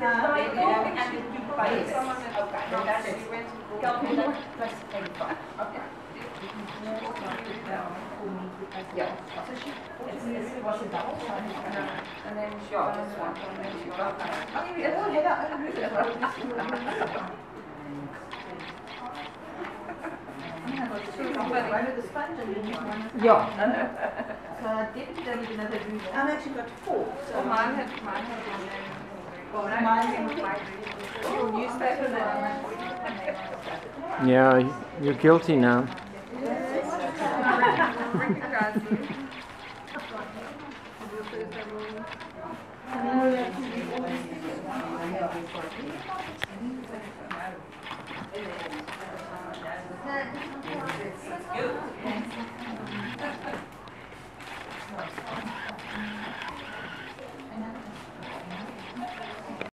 Yeah. So she was a double time. And then she got this one. And then she got that. Oh, you all head up. Yeah. So I definitely don't need another room. I've actually got 4. So mine had newspaper now. Yeah, you're guilty now.